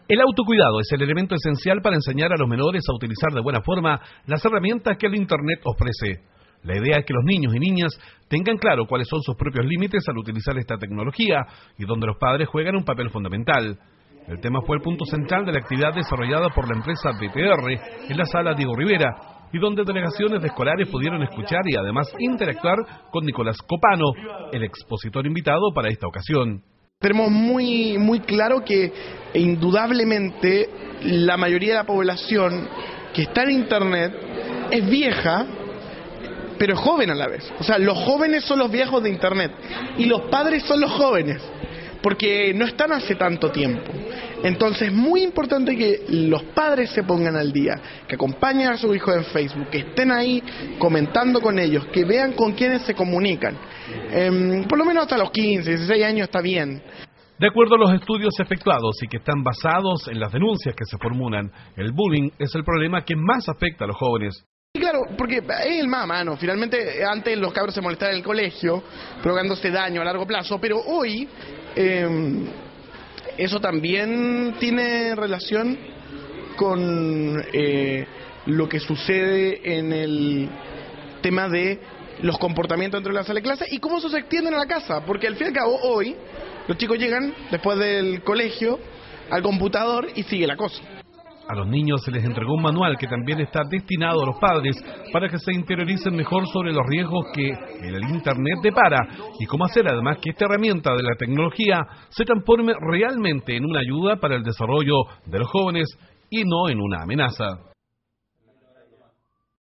El autocuidado es el elemento esencial para enseñar a los menores a utilizar de buena forma las herramientas que el Internet ofrece. La idea es que los niños y niñas tengan claro cuáles son sus propios límites al utilizar esta tecnología y donde los padres juegan un papel fundamental. El tema fue el punto central de la actividad desarrollada por la empresa BTR en la sala Diego Rivera, y donde delegaciones de escolares pudieron escuchar y además interactuar con Nicolás Copano, el expositor invitado para esta ocasión. Tenemos muy claro que indudablemente la mayoría de la población que está en Internet es vieja, pero joven a la vez. O sea, los jóvenes son los viejos de Internet y los padres son los jóvenes, porque no están hace tanto tiempo. Entonces es muy importante que los padres se pongan al día, que acompañen a sus hijos en Facebook, que estén ahí comentando con ellos, que vean con quiénes se comunican. Por lo menos hasta los 15, 16 años está bien. De acuerdo a los estudios efectuados y que están basados en las denuncias que se formulan, el bullying es el problema que más afecta a los jóvenes. Y claro, porque es el más a mano. Finalmente, antes los cabros se molestaban en el colegio, provocándose daño a largo plazo, pero hoy eso también tiene relación con lo que sucede en el tema de los comportamientos dentro de la sala de clase y cómo eso se extiende a la casa, porque al fin y al cabo hoy los chicos llegan después del colegio al computador y sigue la cosa. A los niños se les entregó un manual que también está destinado a los padres para que se interioricen mejor sobre los riesgos que el Internet depara y cómo hacer además que esta herramienta de la tecnología se transforme realmente en una ayuda para el desarrollo de los jóvenes y no en una amenaza.